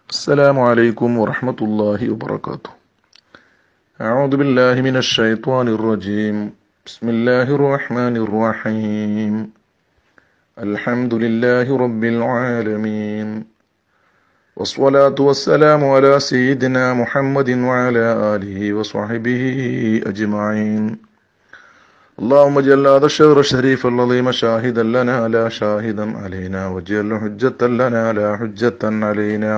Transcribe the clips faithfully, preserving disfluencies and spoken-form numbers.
السلام عليكم ورحمة الله وبركاته. أعوذ بالله من الشيطان الرجيم. بسم الله الرحمن الرحيم. الحمد لله رب العالمين، والصلاة والسلام على سيدنا محمد وعلى آله وصحبه أجمعين. اللهم اجعل هذا الشهر الشريف العظيم شاهدا لنا لا شاهدا علينا، واجعل حجة لنا لا حجة علينا.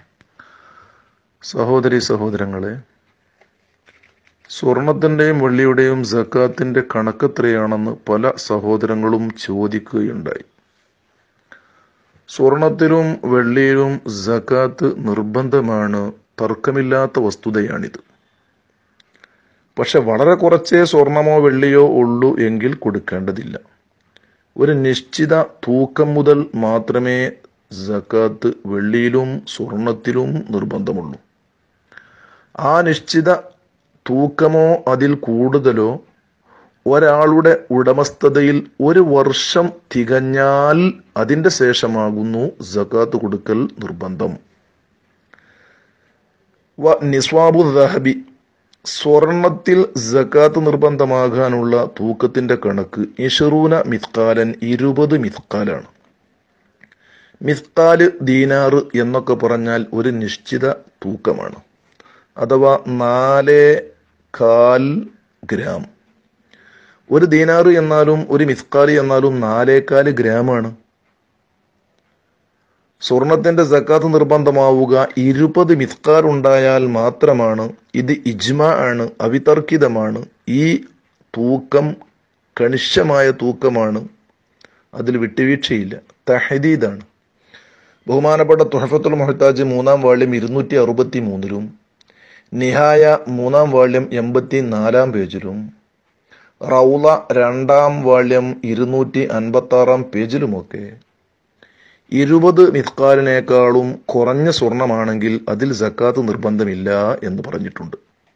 സഹോദരി സഹോദരങ്ങളെ, സ്വർണത്തിൻ്റെയും വെള്ളിയുടെയും സക്കാത്തിൻ്റെ കണക്കെത്രയാണെന്ന് പല സഹോദരങ്ങളും ചോദിക്കുകയുണ്ടായി. സ്വർണത്തിലും വെള്ളിയിലും സക്കാത്ത് നിർബന്ധമാണ്, തർക്കമില്ലാത്ത വസ്തുതയാണിത്. പക്ഷെ വളരെ കുറച്ചേ സ്വർണമോ വെള്ളിയോ ഉള്ളൂ എങ്കിൽ കൊടുക്കേണ്ടതില്ല. ഒരു നിശ്ചിത തൂക്കം മുതൽ മാത്രമേ സക്കാത്ത് വെള്ളിയിലും സ്വർണത്തിലും നിർബന്ധമുള്ളൂ. ആ നിശ്ചിത തൂക്കമോ അതിൽ കൂടുതലോ ഒരാളുടെ ഉടമസ്ഥതയിൽ ഒരു വർഷം തികഞ്ഞാൽ അതിൻ്റെ ശേഷമാകുന്നു സക്കാത്ത് കൊടുക്കൽ നിർബന്ധം. വ നിസ്വാബു ദഹബി, സ്വർണത്തിൽ സക്കാത്ത് നിർബന്ധമാകാനുള്ള തൂക്കത്തിന്റെ കണക്ക് ഇഷ്റൂന മിത്കാലൻ, ഇരുപത് മിത്കാലാണ്. മിത്കാല് ദീനാറ് എന്നൊക്കെ പറഞ്ഞാൽ ഒരു നിശ്ചിത തൂക്കമാണ്, അഥവാ നാലേ കാൽ ഗ്രാം. ഒരു ദീനാറ് എന്നാലും ഒരു മിത്കാല് എന്നാലും നാലേകാല് ഗ്രാമാണ്. സ്വർണത്തിന്റെ സക്കാത്ത് നിർബന്ധമാവുക ഇരുപത് മിത്കാൽ ഉണ്ടായാൽ മാത്രമാണ്. ഇത് ഇജ്മാ ആണ്, അവിതർക്കിതമാണ്. ഈ തൂക്കം കണിശമായ തൂക്കമാണ്, അതിൽ വിട്ടുവീഴ്ചയില്ല, തഹദീദാണ്. ബഹുമാനപ്പെട്ട തുഹഫത്തുൽ മുഹ്താജ് മൂന്നാം വാള്യം ഇരുന്നൂറ്റി അറുപത്തി മൂന്നിലും നിഹായ മൂന്നാം വാള്യം എൺപത്തി നാലാം പേജിലും റൗള രണ്ടാം വാള്യം ഇരുന്നൂറ്റി അൻപത്തി ആറാം പേജിലുമൊക്കെ ഇരുപത് മിത്കാലിനേക്കാളും കുറഞ്ഞ സ്വർണമാണെങ്കിൽ അതിൽ സക്കാത്ത് നിർബന്ധമില്ല എന്ന് പറഞ്ഞിട്ടുണ്ട്.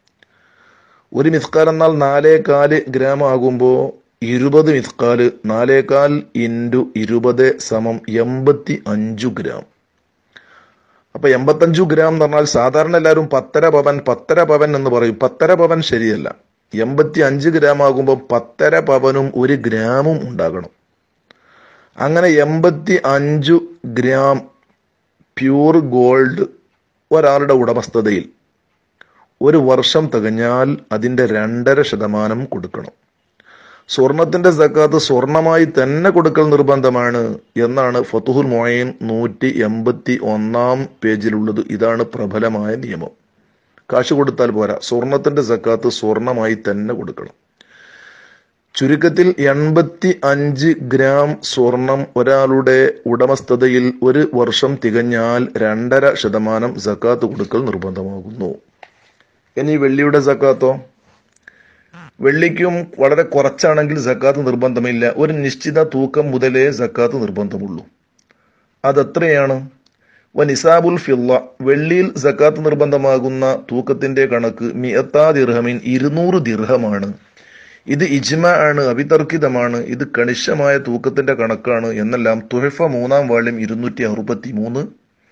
ഒരു മിത്കാൽ എന്നാൽ നാലേകാല് ഗ്രാം ആകുമ്പോൾ ഇരുപത് മിത്കാല് നാലേകാൽ ഇൻറ്റു ഇരുപത് സമം എൺപത്തി അഞ്ചു ഗ്രാം. അപ്പൊ എൺപത്തഞ്ചു ഗ്രാം എന്ന് പറഞ്ഞാൽ സാധാരണ എല്ലാവരും പത്തര പവൻ പത്തര പവൻ എന്ന് പറയും. പത്തര പവൻ ശരിയല്ല. എൺപത്തി അഞ്ച് ഗ്രാം ആകുമ്പോൾ പത്തര പവനും ഒരു ഗ്രാമും ഉണ്ടാകണം. അങ്ങനെ എൺപത്തി അഞ്ചു ഗ്രാം പ്യൂർ ഗോൾഡ് ഒരാളുടെ ഉടമസ്ഥതയിൽ ഒരു വർഷം തികഞ്ഞാൽ അതിൻ്റെ രണ്ടര ശതമാനം കൊടുക്കണം. സ്വർണത്തിന്റെ സക്കാത്ത് സ്വർണമായി തന്നെ കൊടുക്കൽ നിർബന്ധമാണ് എന്നാണ് ഫതുഹുൽ മുഈൻ നൂറ്റി എൺപത്തി ഒന്നാം പേജിലുള്ളത്. ഇതാണ് പ്രബലമായ നിയമം. കാശ് കൊടുത്താൽ പോരാ, സ്വർണത്തിന്റെ സക്കാത്ത് സ്വർണമായി തന്നെ കൊടുക്കണം. ചുരുക്കത്തിൽ എൺപത്തി അഞ്ച് ഗ്രാം സ്വർണം ഒരാളുടെ ഉടമസ്ഥതയിൽ ഒരു വർഷം തികഞ്ഞാൽ രണ്ടര ശതമാനം സക്കാത്ത് കൊടുക്കൽ നിർബന്ധമാകുന്നു. ഇനി വെള്ളിയുടെ സക്കാത്തോ? വെള്ളിക്കും വളരെ കുറച്ചാണെങ്കിൽ സക്കാത്ത് നിർബന്ധമില്ല. ഒരു നിശ്ചിത തൂക്കം മുതലേ സക്കാത്ത് നിർബന്ധമുള്ളൂ. അതെത്രയാണ്? വ നിസാബുൽ ഫില്ല, വെള്ളിയിൽ സക്കാത്ത് നിർബന്ധമാകുന്ന തൂക്കത്തിന്റെ കണക്ക് മിഅത്താ ദിർഹമിൻ, ഇരുന്നൂറ് ദിർഹമാണ്. ഇത് ഇജ്മാ ആണ്, അവിതർക്കിതമാണ്. ഇത് കണിശമായ തൂക്കത്തിന്റെ കണക്കാണ് എന്നെല്ലാം തുഹഫ മൂന്നാം വാള്യം ഇരുന്നൂറ്റി അറുപത്തി മൂന്ന്,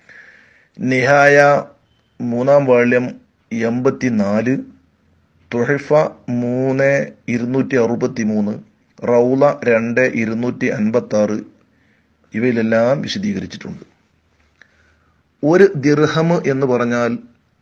നിഹായ മൂന്നാം വാള്യം എൺപത്തി നാല്, തുഹഫ മൂന്ന് ഇരുന്നൂറ്റി അറുപത്തി മൂന്ന്, റൗള രണ്ട് ഇരുന്നൂറ്റി അൻപത്തി ആറ് ഇവയിലെല്ലാം വിശദീകരിച്ചിട്ടുണ്ട്. ഒരു ദിർഹം എന്ന് പറഞ്ഞാൽ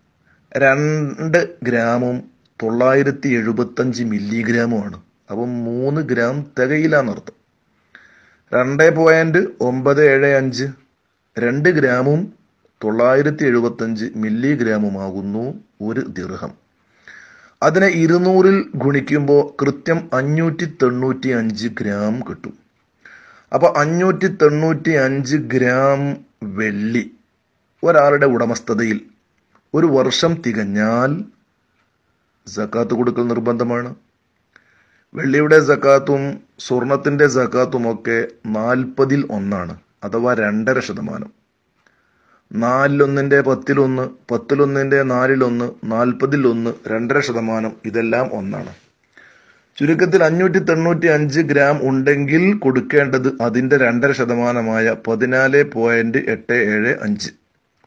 രണ്ട് ഗ്രാമും തൊള്ളായിരത്തി എഴുപത്തഞ്ച് മില്ലിഗ്രാമുമാണ്. അപ്പം മൂന്ന് ഗ്രാം തികയില്ലാന്നർത്ഥം. രണ്ട് പോയിന്റ് ഒമ്പത് ഏഴ് അഞ്ച് രണ്ട് ഗ്രാമും തൊള്ളായിരത്തി എഴുപത്തഞ്ച് മില്ലിഗ്രാമുമാകുന്നു ഒരു ദിർഹം. അതിനെ ഇരുന്നൂറിൽ ഗുണിക്കുമ്പോൾ കൃത്യം അഞ്ഞൂറ്റി തൊണ്ണൂറ്റി അഞ്ച് ഗ്രാം കിട്ടും. അപ്പൊ അഞ്ഞൂറ്റി തൊണ്ണൂറ്റി അഞ്ച് ഗ്രാം വെള്ളി ഒരാളുടെ ഉടമസ്ഥതയിൽ ഒരു വർഷം തികഞ്ഞാൽ സക്കാത്ത് കൊടുക്കൽ നിർബന്ധമാണ്. വെള്ളിയുടെ സക്കാത്തും സ്വർണത്തിന്റെ സക്കാത്തും ഒക്കെ നാൽപ്പതിൽ ഒന്നാണ്, അഥവാ രണ്ടര ശതമാനം. നാലിലൊന്നിന്റെ പത്തിലൊന്ന്, പത്തിലൊന്നിന്റെ നാലിലൊന്ന്, നാൽപ്പതിൽ ഒന്ന്, രണ്ടര ശതമാനം, ഇതെല്ലാം ഒന്നാണ്. ചുരുക്കത്തിൽ അഞ്ഞൂറ്റി തൊണ്ണൂറ്റി അഞ്ച് ഗ്രാം ഉണ്ടെങ്കിൽ കൊടുക്കേണ്ടത് അതിന്റെ രണ്ടര ശതമാനമായ പതിനാല് പോയിന്റ് എട്ട് ഏഴ് അഞ്ച്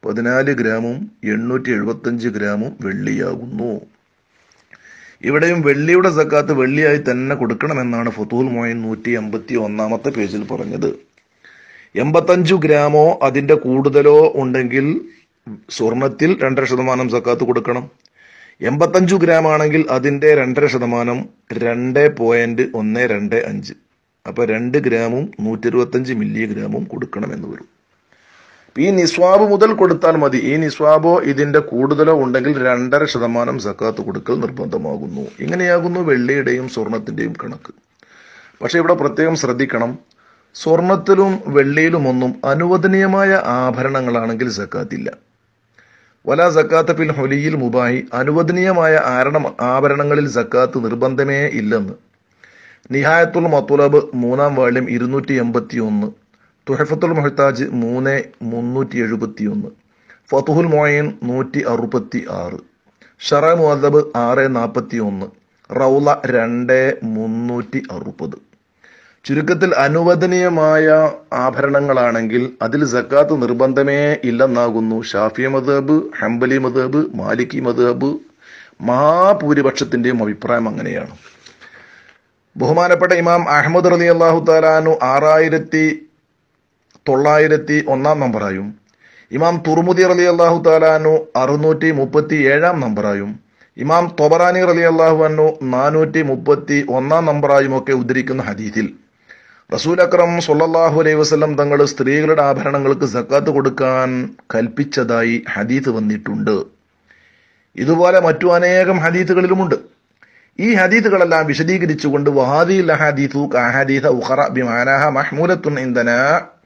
പതിനാല് ഗ്രാമും എണ്ണൂറ്റി എഴുപത്തഞ്ച് ഗ്രാമും വെള്ളിയാകുന്നു. ഇവിടെയും വെള്ളിയുടെ സക്കാത്ത് വെള്ളിയായി തന്നെ കൊടുക്കണമെന്നാണ് ഫുതൂൽ മുഈൻ നൂറ്റി എൺപത്തി ഒന്നാമത്തെ പേജിൽ പറഞ്ഞത്. എൺപത്തഞ്ചു ഗ്രാമോ അതിന്റെ കൂടുതലോ ഉണ്ടെങ്കിൽ സ്വർണത്തിൽ രണ്ടര ശതമാനം സക്കാത്ത് കൊടുക്കണം. എൺപത്തഞ്ചു ഗ്രാം ആണെങ്കിൽ അതിന്റെ രണ്ടര ശതമാനം രണ്ട് പോയിന്റ് ഒന്ന് രണ്ട് അഞ്ച്. അപ്പൊ രണ്ട് ഗ്രാമും നൂറ്റി ഇരുപത്തഞ്ച് മില്ലിഗ്രാമും കൊടുക്കണമെന്ന് വരും. ഈ നിസ്വാബ് മുതൽ കൊടുത്താൽ മതി. ഈ നിസ്വാബോ ഇതിന്റെ കൂടുതലോ ഉണ്ടെങ്കിൽ രണ്ടര ശതമാനം സക്കാത്ത് കൊടുക്കൽ നിർബന്ധമാകുന്നു. ഇങ്ങനെയാകുന്നു വെള്ളിയുടെയും സ്വർണത്തിന്റെയും കണക്ക്. പക്ഷെ ഇവിടെ പ്രത്യേകം ശ്രദ്ധിക്കണം, സ്വർണത്തിലും വെള്ളിയിലുമൊന്നും അനുവദനീയമായ ആഭരണങ്ങളാണെങ്കിൽ സക്കാത്തില്ല. വല സക്കാത്ത ഫിൽ ഹുലിയിൽ മുബാഹി, അനുവദനീയമായ ആഭരണങ്ങളിൽ സക്കാത്ത് നിർബന്ധമേ ഇല്ലെന്ന് നിഹായത്തുൽ മത്തുലബ് മൂന്നാം വാള്യം ഇരുന്നൂറ്റി എൺപത്തി ഒന്ന്, തുഹഫത്തുൽ മുഹ്താജ് മൂന്ന് മുന്നൂറ്റി എഴുപത്തി ഒന്ന്, ഫതുഹുൽ മുഈൻ നൂറ്റി അറുപത്തി ആറ്, ഷറ മുഅദ്ദബ് ആറ് നാൽപ്പത്തി ഒന്ന്, റൗള രണ്ട് മുന്നൂറ്റി അറുപത്. ചുരുക്കത്തിൽ അനുവദനീയമായ ആഭരണങ്ങളാണെങ്കിൽ അതിൽ സക്കാത്ത് നിർബന്ധമേ ഇല്ലെന്നാകുന്നു ഷാഫി മദ്ഹബ്, ഹംബലി മദ്ഹബ്, മാലിക്കി മദ്ഹബ്, മഹാഭൂരിപക്ഷത്തിന്റെയും അഭിപ്രായം അങ്ങനെയാണ്. ബഹുമാനപ്പെട്ട ഇമാം അഹ്മദ് റളിയല്ലാഹു തആല അൻഹു ആറായിരത്തി തൊള്ളായിരത്തി ഒന്നാം നമ്പറായും ഇമാം തുർമുദി റളിയല്ലാഹു തആല അൻഹു അറുന്നൂറ്റി മുപ്പത്തി ഏഴാം നമ്പറായും ഇമാം തൊബറാനി റളിയല്ലാഹു അൻഹു നാനൂറ്റി മുപ്പത്തി ഒന്നാം നമ്പറായും ഒക്കെ ഉദ്ധരിക്കുന്ന ഹദീസിൽ റസൂൽ അക്രം സ്വല്ലല്ലാഹു അലൈഹി വസല്ലം തങ്ങൾ സ്ത്രീകളുടെ ആഭരണങ്ങൾക്ക് സക്കാത്ത് കൊടുക്കാൻ കൽപ്പിച്ചതായി ഹദീസ് വന്നിട്ടുണ്ട്. ഇതുപോലെ മറ്റു അനേകം ഹദീസുകളിലുമുണ്ട്. ഈ ഹദീസുകളെല്ലാം വിശദീകരിച്ചുകൊണ്ട് വഹാദിൽ അഹാദീസു കഅഹാദീസ ഉഖറ ബിമാനാഹ മഹ്മൂലത്തുൻ ഇൻദനാ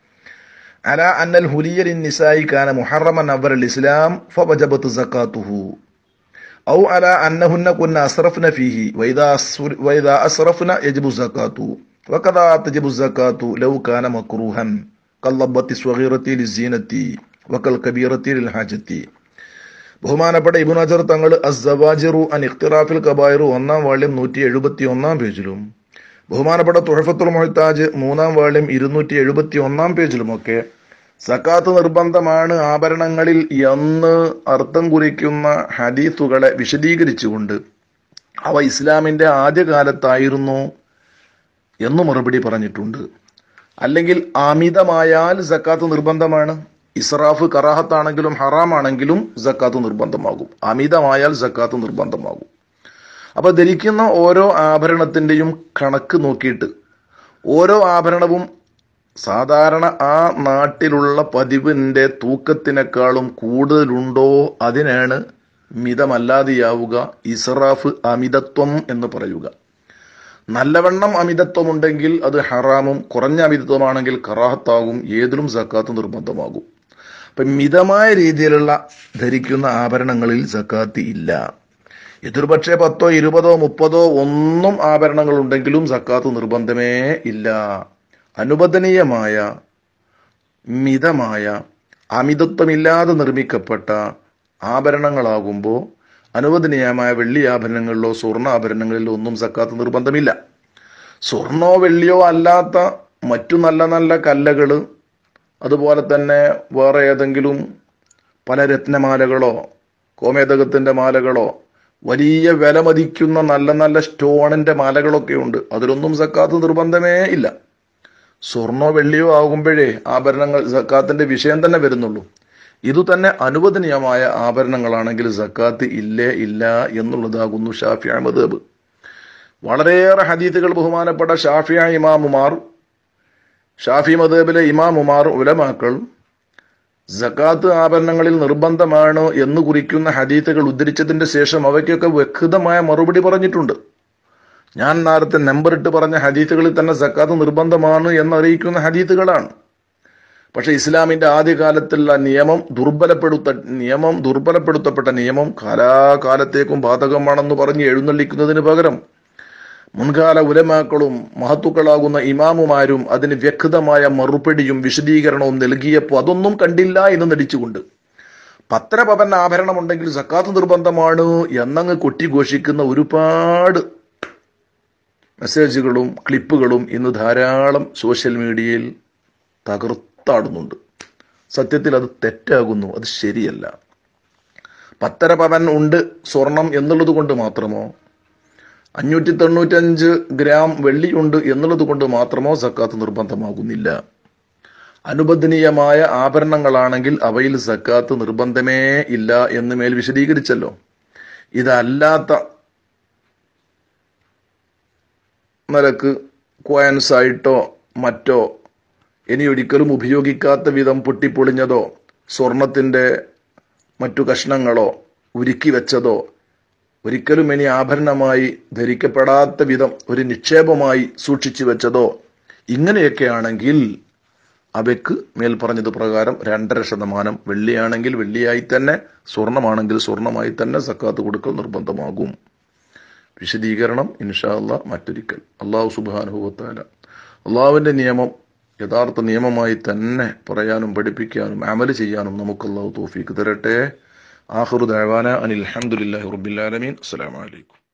അലാ അന്നൽ ഹുലിയ ലിന്നിസായി കാന മുഹറമൻ അവ്വൽ ഇസ്ലാം ഫവജബത് സക്കാത്തുഹു ഔ അലാ അന്നഹുന്ന കുന്ന അസ്റഫ്ന ഫീഹി വഇദാ വഇദാ അസ്റഫ്ന യജിബു സക്കാത്തു വകദാ തജിബു സക്കാത്തു ലൗ കാന മക്റൂഹൻ ഖല്ലബത്തി സ്വഗീറത്തി ലിസീനത്തി വകൽ കബീറത്തി ലിൽഹാജത്തി. ബഹുമാനപ്പെട്ട ഇബ്നു ഹജർ തങ്ങൾ അസ്സവാജിറു അൻ ഇഖ്തിറാഫിൽ കബായിർ ഒന്നാം വാള്യം നൂറ്റി എഴുപത്തി ഒന്നാം പേജിലും ബഹുമാനപ്പെട്ട തുഹഫത്തുൽ മുഹ്താജ് മൂന്നാം വാള്യം ഇരുന്നൂറ്റി എഴുപത്തി ഒന്നാം പേജിലുമൊക്കെ സക്കാത്ത് നിർബന്ധമാണ് ആഭരണങ്ങളിൽ എന്ന് അർത്ഥം കുറിക്കുന്ന ഹദീസുകളെ വിശദീകരിച്ചുകൊണ്ട് അവ ഇസ്ലാമിന്റെ ആദ്യകാലത്തായിരുന്നു എന്ന് മറുപടി പറഞ്ഞിട്ടുണ്ട്. അല്ലെങ്കിൽ അമിതമായാൽ സക്കാത്ത് നിർബന്ധമാണ്. ഇസ്രാഫ് കറാഹത്താണെങ്കിലും ഹറാമാണെങ്കിലും സക്കാത്ത് നിർബന്ധമാകും. അമിതമായാൽ സക്കാത്ത് നിർബന്ധമാകും. അപ്പൊ ധരിക്കുന്ന ഓരോ ആഭരണത്തിന്റെയും കണക്ക് നോക്കിയിട്ട് ഓരോ ആഭരണവും സാധാരണ ആ നാട്ടിലുള്ള പതിവിന്റെ തൂക്കത്തിനേക്കാളും കൂടുതലുണ്ടോ അതിനാണ് മിതമല്ലാതെയാവുക, ഇസ്രാഫ് അമിതത്വം എന്ന് പറയുക. നല്ലവണ്ണം അമിതത്വമുണ്ടെങ്കിൽ അത് ഹറാമും, കുറഞ്ഞ അമിതത്വമാണെങ്കിൽ കറാഹത്താകും. ഏതിലും സക്കാത്ത് നിർബന്ധമാകും. അപ്പൊ മിതമായ രീതിയിലുള്ള ധരിക്കുന്ന ആഭരണങ്ങളിൽ സക്കാത്ത് ഇല്ല. ഇതൊരു പക്ഷേ പത്തോ ഇരുപതോ മുപ്പതോ ഒന്നും ആഭരണങ്ങൾ ഉണ്ടെങ്കിലും സക്കാത്ത് നിർബന്ധമേ ഇല്ല. അനുവദനീയമായ മിതമായ അമിതത്വമില്ലാതെ നിർമ്മിക്കപ്പെട്ട ആഭരണങ്ങളാകുമ്പോൾ അനുവദനീയമായ വെള്ളി ആഭരണങ്ങളിലോ സ്വർണ്ണ ആഭരണങ്ങളിലോ ഒന്നും സക്കാത്ത് നിർബന്ധമില്ല. സ്വർണ്ണോ വെള്ളിയോ അല്ലാത്ത മറ്റു നല്ല നല്ല കല്ലകൾ, അതുപോലെ തന്നെ വേറെ ഏതെങ്കിലും പല രത്നമാലകളോ കോമേതകത്തിന്റെ മാലകളോ വലിയ വില മതിക്കുന്ന നല്ല നല്ല സ്റ്റോണിന്റെ മാലകളൊക്കെ ഉണ്ട്. അതിലൊന്നും സക്കാത്ത് നിർബന്ധമേ ഇല്ല. സ്വർണ്ണോ വെള്ളിയോ ആകുമ്പോഴേ ആഭരണങ്ങൾ സക്കാത്തിന്റെ വിഷയം തന്നെ വരുന്നുള്ളൂ. ഇതു തന്നെ അനുവദനീയമായ ആഭരണങ്ങളാണെങ്കിൽ സക്കാത്ത് ഇല്ലേ ഇല്ല എന്നുള്ളതാകുന്നു ഷാഫിഈ മദ്ഹബ്. വളരെയേറെ ഹദീസുകൾ ബഹുമാനപ്പെട്ട ഷാഫിഈ ഇമാമുമാർ, ഷാഫി മദ്ഹബിലെ ഇമാമുമാർ, ഉലമാക്കൾ സക്കാത്ത് ആഭരണങ്ങളിൽ നിർബന്ധമാണ് എന്ന് കുറിക്കുന്ന ഹദീസുകൾ ഉദ്ധരിച്ചതിന്റെ ശേഷം അവയ്ക്കൊക്കെ വ്യക്തമായ മറുപടി പറഞ്ഞിട്ടുണ്ട്. ഞാൻ നേരത്തെ നമ്പർ ഇട്ട് പറഞ്ഞ ഹദീസുകളിൽ തന്നെ സക്കാത്ത് നിർബന്ധമാണ് എന്നറിയിക്കുന്ന ഹദീസുകളാണ്. പക്ഷെ ഇസ്ലാമിന്റെ ആദ്യകാലത്തുള്ള നിയമം ദുർബലപ്പെടുത്ത നിയമം ദുർബലപ്പെടുത്തപ്പെട്ട നിയമം കാലാകാലത്തേക്കും ബാധകമാണെന്ന് പറഞ്ഞ് എഴുന്നള്ളിക്കുന്നതിന് പകരം മുൻകാല ഉലമാക്കളും മഹത്തുക്കളാകുന്ന ഇമാമുമാരും അതിന് വ്യക്തമായ മറുപടിയും വിശദീകരണവും നൽകിയപ്പോൾ അതൊന്നും കണ്ടില്ല എന്ന് നടിച്ചുകൊണ്ട് പത്രപവൻ ആഭരണമുണ്ടെങ്കിൽ സക്കാത്ത് നിർബന്ധമാണ് എന്നങ്ങ് കൊട്ടിഘോഷിക്കുന്ന ഒരുപാട് മെസ്സേജുകളും ക്ലിപ്പുകളും ഇന്ന് ധാരാളം സോഷ്യൽ മീഡിയയിൽ തകർത്താടുന്നുണ്ട്. സത്യത്തിൽ അത് തെറ്റാകുന്നു, അത് ശരിയല്ല. പത്തര പവൻ ഉണ്ട് സ്വർണം എന്നുള്ളത് കൊണ്ട് മാത്രമോ, അഞ്ഞൂറ്റി തൊണ്ണൂറ്റഞ്ച് ഗ്രാം വെള്ളിയുണ്ട് എന്നുള്ളത് കൊണ്ട് മാത്രമോ സക്കാത്ത് നിർബന്ധമാകുന്നില്ല. അനുവദനീയമായ ആഭരണങ്ങളാണെങ്കിൽ അവയിൽ സക്കാത്ത് നിർബന്ധമേ ഇല്ല എന്ന് മേൽ വിശദീകരിച്ചല്ലോ. ഇതല്ലാത്ത നിലക്ക് കോയൻസ് ആയിട്ടോ മറ്റോ ഇനി ഒരിക്കലും ഉപയോഗിക്കാത്ത വിധം പൊട്ടിപ്പൊളിഞ്ഞതോ സ്വർണത്തിന്റെ മറ്റു കഷ്ണങ്ങളോ ഉരുക്കി വെച്ചതോ ഒരിക്കലും ഇനി ആഭരണമായി ധരിക്കപ്പെടാത്ത വിധം ഒരു നിക്ഷേപമായി സൂക്ഷിച്ചു വെച്ചതോ ഇങ്ങനെയൊക്കെ ആണെങ്കിൽ അവയ്ക്ക് മേൽ പറഞ്ഞത് പ്രകാരം രണ്ടര ശതമാനം വെള്ളിയാണെങ്കിൽ വെള്ളിയായി തന്നെ, സ്വർണമാണെങ്കിൽ സ്വർണമായി തന്നെ സക്കാത്ത് കൊടുക്കൽ നിർബന്ധമാകും. വിശദീകരണം ഇൻഷാ അല്ലാഹ് മറ്റൊരിക്കൽ. അല്ലാഹു സുബ്ഹാനഹു വ തആല അള്ളാഹുവിന്റെ നിയമം യഥാർത്ഥ നിയമമായി തന്നെ പറയാനും പഠിപ്പിക്കാനും അമല് ചെയ്യാനും നമുക്ക് അല്ലാഹു തൗഫീഖ് തരട്ടെ. ആഖിറു ദഅവാന അനിൽ ഹംദുലില്ലാഹി റബ്ബിൽ ആലമീൻ. അസ്സലാമു അലൈക്കും.